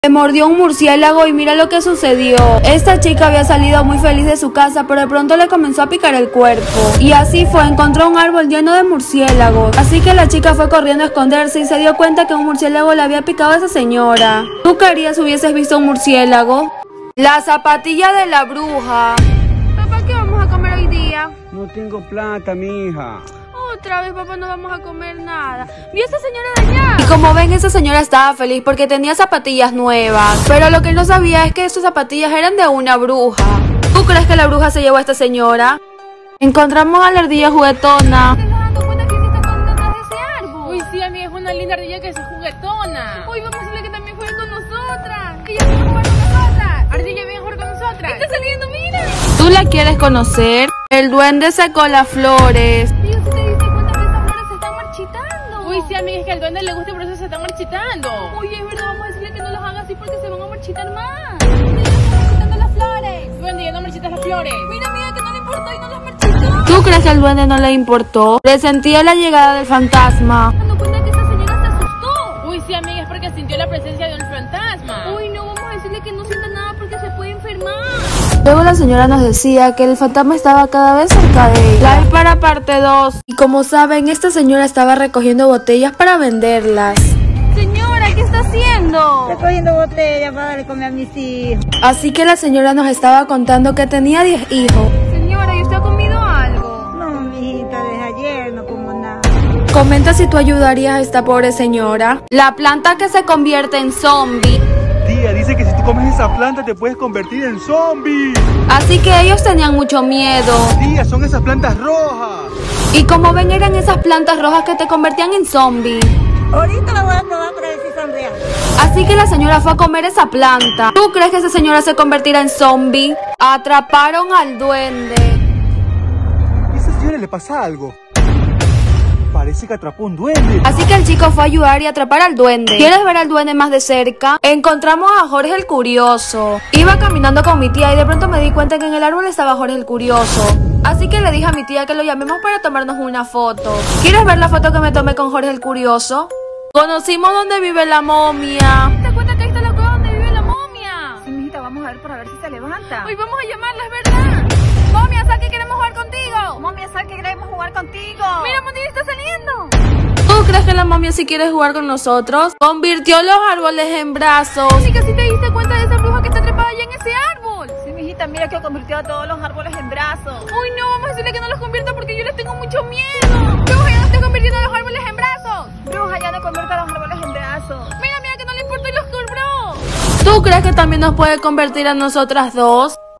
Le mordió un murciélago y mira lo que sucedió. Esta chica había salido muy feliz de su casa, pero de pronto le comenzó a picar el cuerpo. Y así fue, encontró un árbol lleno de murciélagos. Así que la chica fue corriendo a esconderse y se dio cuenta que un murciélago le había picado a esa señora. ¿Tú qué harías si hubieses visto un murciélago? La zapatilla de la bruja. Papá, ¿qué vamos a comer hoy día? No tengo plata, mija. Otra vez, papá, no vamos a comer nada. ¿Vio a esa señora de allá? Y como ven, esa señora estaba feliz porque tenía zapatillas nuevas. Pero lo que él no sabía es que esas zapatillas eran de una bruja. ¿Tú crees que la bruja se llevó a esta señora? Encontramos a la ardilla juguetona. ¿Te estás dando cuenta que se está escondiendo atrás de ese árbol? Uy, sí, amiga, es una linda ardilla que es juguetona. Uy, vamos a decirle que también juegue con nosotras. Que ella viene a jugar con nosotras. Ardilla, viene a jugar con nosotras. Está saliendo, mira. ¿Tú la quieres conocer? El duende secó las flores. Tío, ¿sí te diste cuenta que esas flores se están marchitando? Uy, sí, amiga, es que al duende le gusta y por eso se está marchitando. Uy, es verdad, vamos a decirle que no los haga así porque se van a marchitar más. Mira, están marchitando las flores. Duende, ya no marchitas las flores. Mira, mira, que no le importó y no las marchitó. ¿Tú crees que al duende no le importó? Presentía la llegada del fantasma. ¿Dando cuenta que esa señora se asustó? Uy, sí, amiga, es porque sintió la presencia de un fantasma. Uy, no, vamos a decirle que no sienta nada porque se puede enfermar. Luego la señora nos decía que el fantasma estaba cada vez cerca de ella. Live para parte 2. Y como saben, esta señora estaba recogiendo botellas para venderlas. Señora, ¿qué está haciendo? Estoy cogiendo botellas para darle comer a mis hijos. Así que la señora nos estaba contando que tenía 10 hijos. Señora, ¿y usted ha comido algo? No, mijita, desde ayer no como nada. Comenta si tú ayudarías a esta pobre señora. La planta que se convierte en zombie. Tía, dice que si tú comes esa planta te puedes convertir en zombie. Así que ellos tenían mucho miedo. Tía, son esas plantas rojas. Y como ven, eran esas plantas rojas que te convertían en zombie. Ahorita la voy a probar para ver si son reales. Así que la señora fue a comer esa planta. ¿Tú crees que esa señora se convertirá en zombie? Atraparon al duende. ¿A esa señora le pasa algo? Parece que atrapó un duende. Así que el chico fue a ayudar y atrapar al duende. ¿Quieres ver al duende más de cerca? Encontramos a Jorge el Curioso. Iba caminando con mi tía y de pronto me di cuenta que en el árbol estaba Jorge el Curioso. Así que le dije a mi tía que lo llamemos para tomarnos una foto. ¿Quieres ver la foto que me tomé con Jorge el Curioso? Conocimos dónde vive la momia. ¿Te das cuenta que ahí está la cueva donde vive la momia? Sí, mijita, vamos a ver para ver si se levanta. Uy, vamos a llamarla, es verdad. Momia, sal que queremos jugar contigo. Momia, sal que queremos jugar contigo. Mira, Mondini está saliendo. ¿Tú crees que la momia sí quiere jugar con nosotros? Convirtió los árboles en brazos. Chica, ¿sí te diste cuenta de esa bruja que está atrapada allá en ese árbol? Sí, mijita, mira que convirtió a todos los árboles en brazos. Uy, no, vamos a decirle que no los convierta porque yo les tengo mucho miedo. Bruja, ya no está convirtiendo los árboles en brazos. Bruja, ya no convierte a los árboles en brazos. Mira, mira que no le importó y los cobró. ¿Tú crees que también nos puede convertir a nosotras dos?